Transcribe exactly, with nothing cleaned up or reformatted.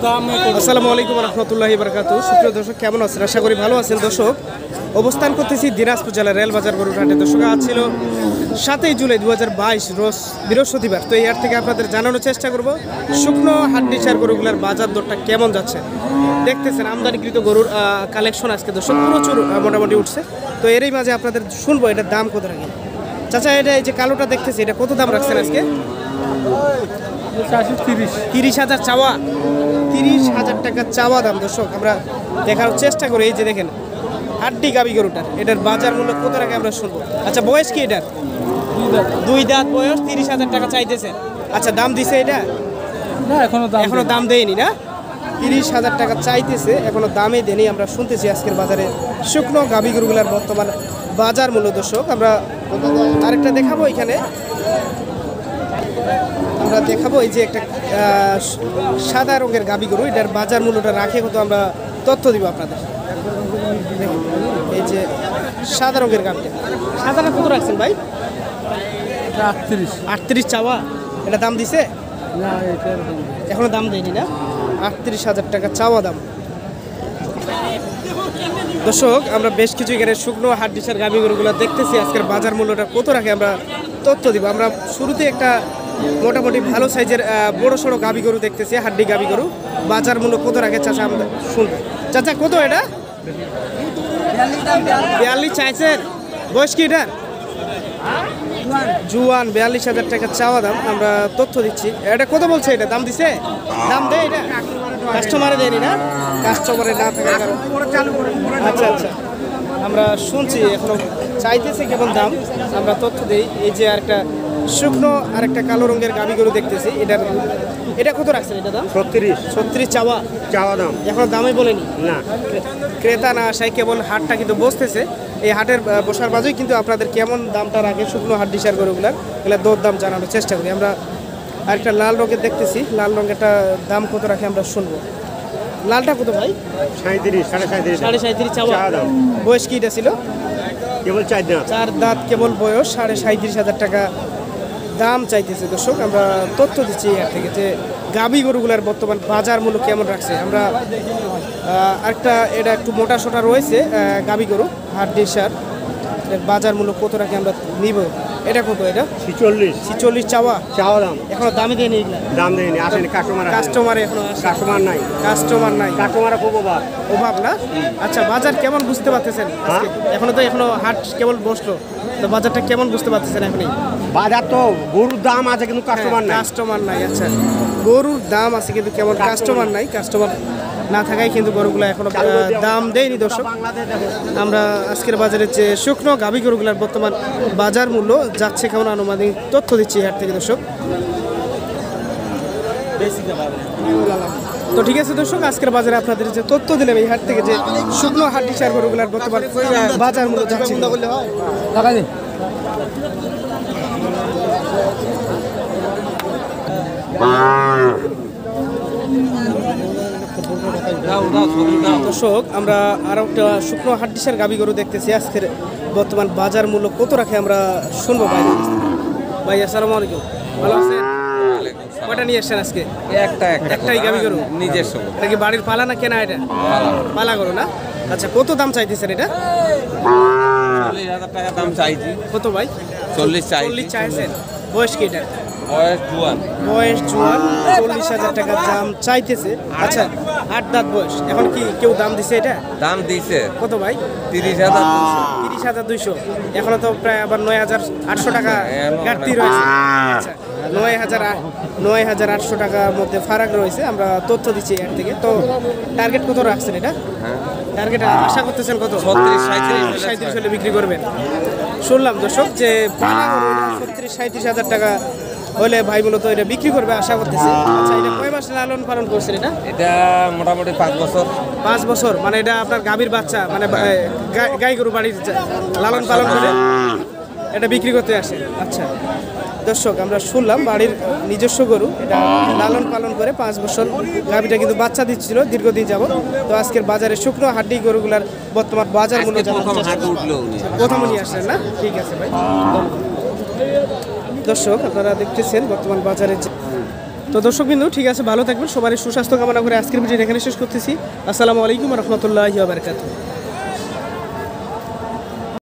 আসসালামু আলাইকুম রহমতুল্লাহি বারাকাতুহু। সুপ্রিয় দর্শক, কেমন আছেন? আশা করি ভালো আছেন। দর্শক, অবস্থান করতেছি দিনাজপুর জেলার রেলবাজার গরুর হাটে। দর্শক, আজ ছিল সাতই জুলাই দু হাজার বাইশ রোজ বৃহস্পতিবার। তো এই হাট থেকে আপনাদের জানানোর চেষ্টা করব শুকনো হাড্ডি সার গরুগুলার বাজার দরটা কেমন যাচ্ছে। দেখতেছেন আমদানিকৃত গরুর কালেকশন আজকে দর্শক প্রচুর মোটামুটি উঠছে। তো এরই মাঝে আপনাদের শুনবো এটার দাম কত রাখেন। চাচা, এটা এই যে কালোটা দেখতেছি, এটা কত দাম রাখছেন আজকে? তিরিশ হাজার চাওয়া, তিরিশ হাজার টাকা চাওয়া দাম। দর্শক, আমরা দেখার চেষ্টা করি। এই যে দেখেন হাড্ডি গাবি গরুটার, এটার বাজার মূল্য কত টাকা আমরা শুনবো। আচ্ছা, বয়স কি এটার? দুই দাঁত বয়স, তিরিশ হাজার টাকা চাইতেছে। আচ্ছা, দাম দিছে এটা? না, এখনো দাম এখনো দাম দেয়নি না? তিরিশ হাজার টাকা চাইতেছে, এখনো দামে দেয়নি। আমরা শুনতেছি আজকের বাজারে শুকনো গাবি গরুগুলার বর্তমান বাজার মূল্য। দর্শক, আমরা আরেকটা দেখাবো। এখানে আমরা দেখাবো এই যে একটা সাদা রঙের গাবি গরু, এটার বাজার মূল্যটা রাখে কত আমরা তথ্য দিব আপনাদের। এই যে সাদা রঙের গাবিটা, সাদাটা কত রাখছেন ভাই? আটত্রিশ আটত্রিশ চাওয়া। এটা দাম দিছে? না, এখনো দাম দেয়নি না? আটত্রিশ হাজার টাকা চাওয়া দাম। দর্শক, আমরা বেশ কিছু এখানে শুকনো হাড্ডিসার গাবি গরুগুলো দেখতেছি। আজকের বাজার মূল্যটা কত রাখে আমরা তথ্য দিব। আমরা শুরুতে একটা মোটামুটি ভালো সাইজের বড় সড়ো গাবি গরু দেখতেছি, হাড্ডি গাবি গরু। বাজার মূল্য কত রাখে চাচা আমরা শুনবো। চাচা, কত এটা? বিয়াল্লিশ চাইছেন। বয়স কি এটার? জুয়ান, বিয়াল্লিশ হাজার টাকা চাওয়া দাম। আমরা তথ্য দিচ্ছি। এটা কত বলছে? এটা দাম দিছে? দাম দেয় এটা? কাস্টমারে দেয়নি না? কাস্টমারে না থাকার কারণ। আচ্ছা আচ্ছা, আমরা শুনছি এখনো চাইতেছে কেমন দাম, আমরা তথ্য দিই। এই যে আরেকটা শুকনো আরেকটা কালো রঙের গাবি গরু দেখতেছি, এটার এটা কত রাখছেন? এটা দাম ছত্রিশ ছত্রিশ চাওয়া চাওয়া দাম। এখনো দামে বলেনি না, ক্রেতা না আসায় কেবল হাটটা কিন্তু বসতেছে। এই হাটের বসার বাজেই কিন্তু আপনাদের কেমন দামটা রাখে শুকনো হাড্ডি সার গরুগুলার, এগুলো দর দাম জানানোর চেষ্টা করি। আমরা আরেকটা লাল রঙের দেখতেছি, লাল রঙেরটা দাম কত রাখে আমরা শুনবো। লালটা কত ভাই? সাঁত্রিশ সাড়ে সাঁত্রিশ সাড়ে সাঁত্রিশ চাওয়া দাম। বয়স কি এটা ছিল? কেবল চার দাঁত। চার দাঁত কেবল বয়স, সাড়ে সাঁত্রিশ হাজার টাকা দাম চাইতেছে। দর্শক, আমরা তথ্য দিচ্ছি এর থেকে যে গাবি গরুগুলার বর্তমান বাজার মূল্য কেমন রাখছে। আমরা আরেকটা এটা একটু মোটা সোটা রয়েছে গাবি গরু হাড্ডি সার, এর বাজার মূল্য কত রাখে আমরা নিব। এটা কত? এটা ছিচল্লিশ ছিচল্লিশ চাওয়া চাওয়া দাম। এখনো দামে দেয়নি এগুলা? দাম দেয়নি, আসেনি কাস্টমার। কাস্টমার এখনো কাস্টমার নাই, কাস্টমার নাই কাস্টমার খুব অভাব। অভাব না? আচ্ছা, বাজার কেমন বুঝতে পারতেছেন আজকে? এখনো তো এখনো হাট কেবল বসলো, তো বাজারটা কেমন বুঝতে পারতেছেন এখনই? বাজার তো গরুর দাম আছে কিন্তু কাস্টমার নাই। কাস্টমার নাই। আচ্ছা, গরুর দাম আছে কিন্তু কেমন কাস্টমার নাই। কাস্টমার না থাকায় কিন্তু গরুগুলো এখনো দাম দেয়নি। দর্শক, আমরা আজকের বাজারে যে শুকনো গাভী গরুগুলার বর্তমান বাজার মূল্য যাচ্ছে কেমন আনুমানিক তথ্য দিচ্ছি হাট থেকে। দর্শক, তো ঠিক আছে দর্শক, আজকের বাজারে আপনাদের যে তথ্য দিলাম এই হাট থেকে যে শুকনো হাড্ডি সার গরুগুলার বর্তমান বাজার মূল্য যাচ্ছে। দর্শক, আমরা আরো একটা শুকনো হাড্ডিসার গাবি গরু দেখতেছি। আজকের বর্তমান বাজার মূল্য কত রাখে আমরা শুনবো। ভাই ভাই আসসালামু আলাইকুম, ভালো আছেন? কয়টা নিয়ে আসছেন আজকে? একটা একটাই গাবি গরু নিজস্ব। এটা কি বাড়ির পালা না কেনা? এটা পালা গরু না? আচ্ছা, কত দাম চাইতেছেন এটা? চল্লিশ হাজার টাকা দাম চাইছি। কত ভাই? চল্লিশ চাই চল্লিশ চাইছেন। বয়স কি এটা? বয়স জুয়ান। বয়স জুয়ান, চল্লিশ হাজার টাকা দাম চাইতেছে। আচ্ছা, আট দাঁত বয়স। এখন কি কেউ দাম দিছে এটা? দাম দিছে কত ভাই? তিরিশ হাজার তিরিশ হাজার দুইশো। এখনো তো প্রায় আবার নয় হাজার আটশো টাকা ঘাটতি রয়েছে। আচ্ছা, নয় হাজার নয় হাজার আটশো টাকার মধ্যে ফারাক রয়েছে। আমরা তথ্য দিচ্ছি এর থেকে। তো টার্গেট কত রাখছেন এটা? টার্গেট আশা করতেছেন কত? ছত্রিশ সাঁত্রিশ সাঁত্রিশ হলে বিক্রি করবেন। শুনলাম দর্শক যে ছত্রিশ সাঁত্রিশ হাজার টাকা হলে ভাই মূলত এটা বিক্রি করবে আশা করতেছে। আচ্ছা, এটা কয় মাস লালন পালন করছেন এটা? এটা মোটামুটি পাঁচ বছর। পাঁচ বছর মানে এটা আপনার গাভীর বাচ্চা, মানে গাই গরু বাড়ির লালন পালন করে এটা বিক্রি করতে আসে। আচ্ছা দর্শক, আমরা শুনলাম বাড়ির নিজস্ব গরু, এটা লালন পালন করে পাঁচ বছর গাভীটা কিন্তু বাচ্চা দিচ্ছিল দীর্ঘদিন যাবত। তো আজকের বাজারে শুকনো হাড্ডি গরুগুলার বর্তমান বাজার মূল্য প্রথম নিয়ে আসলেন না? ঠিক আছে ভাই। দর্শক, আপনারা দেখতেছেন বর্তমান বাজারে তো দর্শক বিন্দু ঠিক আছে, ভালো থাকবেন, সবারই সুস্বাস্থ্য কামনা করে আজকের ভিডিও এখানে শেষ করতেছি। আসসালামু আলাইকুম রহমতুল্লাহি ওয়া বারাকাতুহু।